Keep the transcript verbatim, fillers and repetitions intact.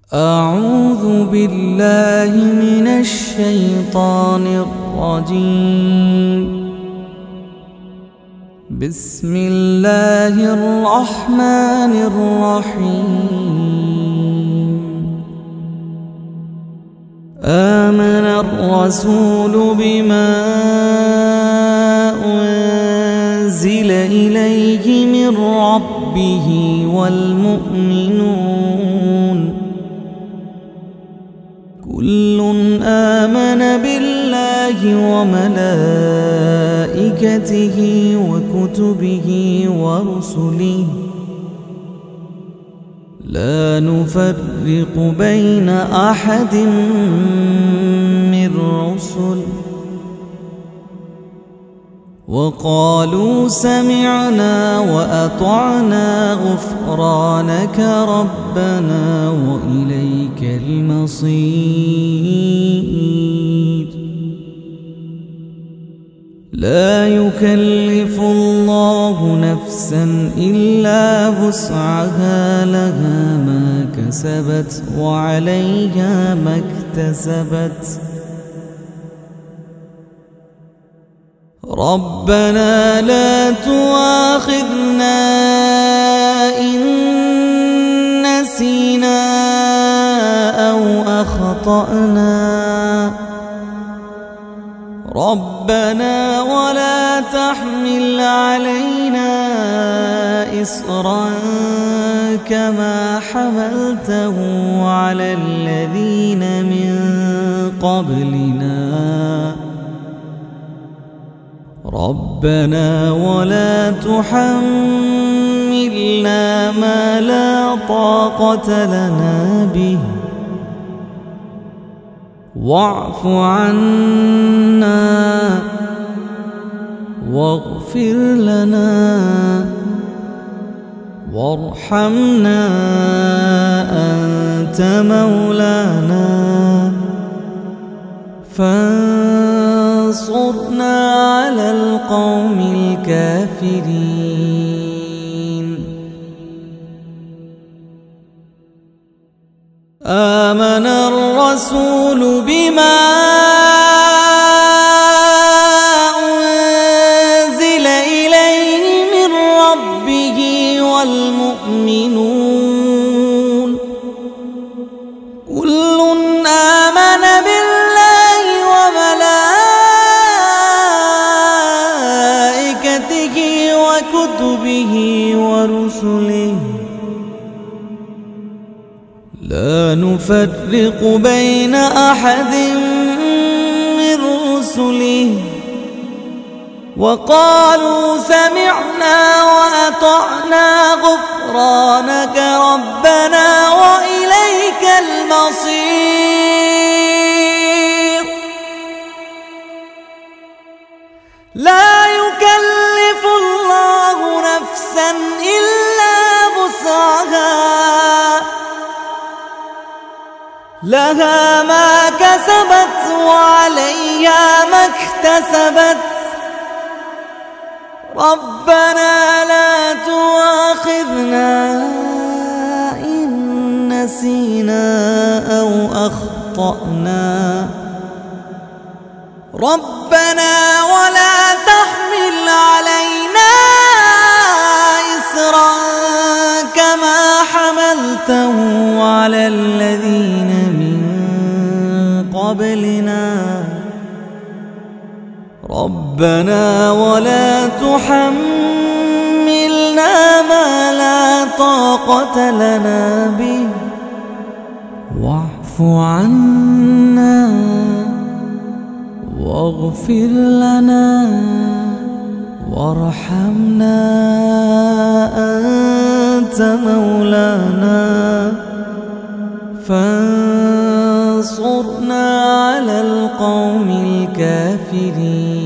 أعوذ بالله من الشيطان الرجيم. بسم الله الرحمن الرحيم. آمن الرسول بما أنزل إليه من ربه والمؤمنون كل آمن بالله وملائكته وكتبه ورسله لا نفرق بين أحد من رسله وقالوا سمعنا وأطعنا غفرانك ربنا وإليك المصير. لا يكلف الله نفسا إلا وسعها لها ما كسبت وعليها ما اكتسبت. ربنا لا تؤاخذنا إن نسينا أو أخطأنا ربنا ولا تحمل علينا إصرا كما حملته على الذين من قبلنا ربنا ولا تحملنا ما لا طاقة لنا به واعف عنا واغفر لنا وارحمنا أنت مولانا فانصرنا على القوم الكافرين. آمن الرسول بما أنزل إليه من ربه والمؤمنون كل آمن بالله وملائكته وكتبه ورسله لا نفرق بين أحد من رسله وقالوا سمعنا وأطعنا غفرانك ربنا وإليك المصير. لا يكلف الله نفسا إلا وسعها لها ما كسبت وعليها ما اكتسبت. ربنا لا تؤاخذنا إن نسينا أو أخطأنا ربنا ولا تحمل علينا إصرا كما حملته على الذين من قبلنا ربنا ولا تحملنا ما لا طاقة لنا به واعف عنا واغفر لنا وارحمنا أنت مولانا فانصرنا على القوم الكافرين.